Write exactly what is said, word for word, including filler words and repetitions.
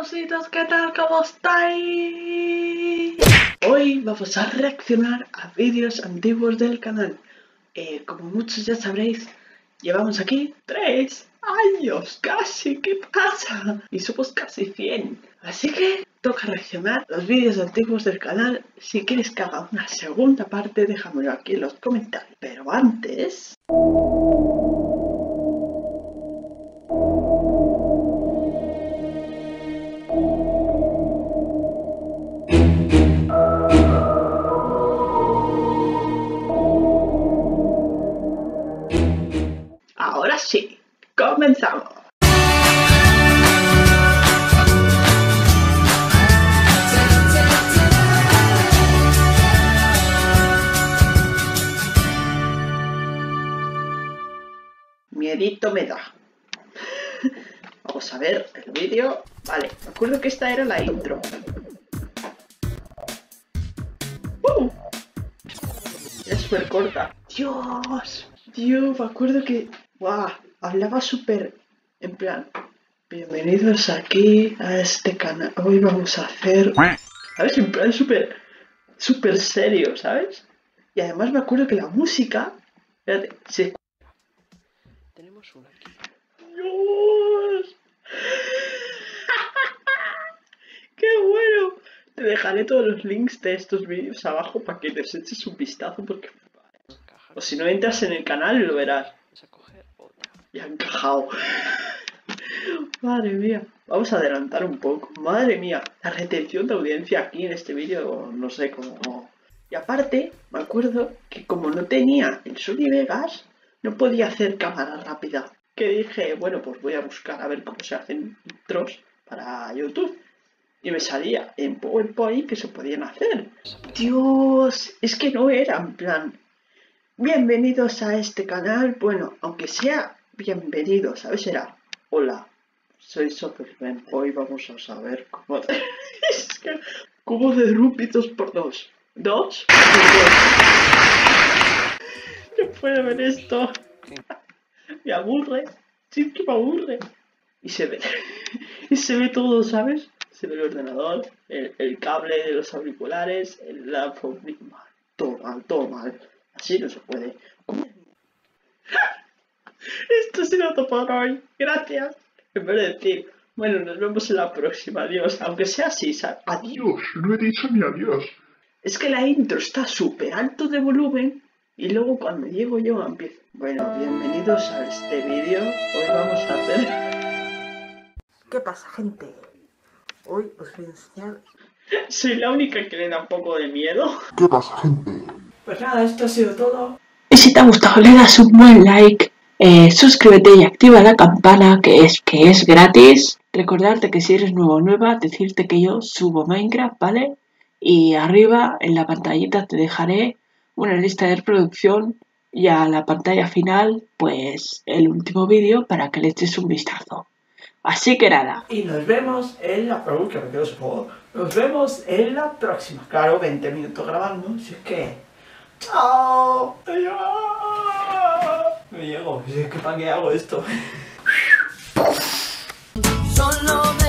ositos, ¿qué tal? ¿Cómo estáis? Hoy vamos a reaccionar a vídeos antiguos del canal. Eh, como muchos ya sabréis, llevamos aquí tres años casi, ¿qué pasa? Y somos casi cien. Así que toca reaccionar a los vídeos antiguos del canal. Si quieres que haga una segunda parte, déjamelo aquí en los comentarios. Pero antes... Ahora sí, comenzamos. Miedito me da. Vamos a ver el vídeo. Vale, me acuerdo que esta era la intro. ¡Uh! Es súper corta. Dios, Dios, me acuerdo que... ¡Guau! Hablaba súper... En plan... Bienvenidos aquí a este canal. Hoy vamos a hacer... ¿Sabes? En plan súper... Súper serio, ¿sabes? Y además me acuerdo que la música... Espérate, sí. Tenemos una aquí. ¡Dios! ¡Qué bueno! Te dejaré todos los links de estos vídeos abajo para que les eches un vistazo porque... O si no entras en el canal lo verás. Ya ha encajado. Madre mía. Vamos a adelantar un poco. Madre mía. La retención de audiencia aquí en este vídeo, no sé cómo... Y aparte, me acuerdo que como no tenía el Sony Vegas, no podía hacer cámara rápida. Que dije, bueno, pues voy a buscar a ver cómo se hacen intros para YouTube. Y me salía en PowerPoint que se podían hacer. Dios, es que no era en plan... Bienvenidos a este canal. Bueno, aunque sea bienvenido, ¿sabes? Era, hola, soy Superman. Hoy vamos a saber cómo... es que... Cubo de Rubitos por dos. ¿Dos? No puedo ver esto. Me aburre. Sí, que me aburre. Y se ve. Y se ve todo, ¿sabes? Se ve el ordenador, el, el cable de los auriculares, el laptop. Todo mal, todo mal. Así no se puede. ¿Cómo? Esto ha sido todo por hoy. Gracias. En vez de decir, bueno, nos vemos en la próxima. Adiós. Aunque sea así, ¿sabes? Adiós. No he dicho ni adiós. Es que la intro está súper alto de volumen y luego cuando llego yo empiezo. Bueno, bienvenidos a este vídeo. Hoy vamos a hacer... ¿Qué pasa, gente? Hoy os voy a enseñar... Soy la única que le da un poco de miedo. ¿Qué pasa, gente? Pues nada, esto ha sido todo. Y si te ha gustado le das un buen like, eh, suscríbete y activa la campana que es, que es gratis. Recordarte que si eres nuevo o nueva, decirte que yo subo Minecraft, ¿vale? Y arriba en la pantallita te dejaré una lista de reproducción y a la pantalla final pues el último vídeo para que le eches un vistazo. Así que nada. Y nos vemos en la... Uy, que me quedo solo. Nos vemos en la próxima. Claro, veinte minutos grabando, si es que... ¡Chao! ¡Adiós! Me llego, si es que ¿para qué hago esto? Solo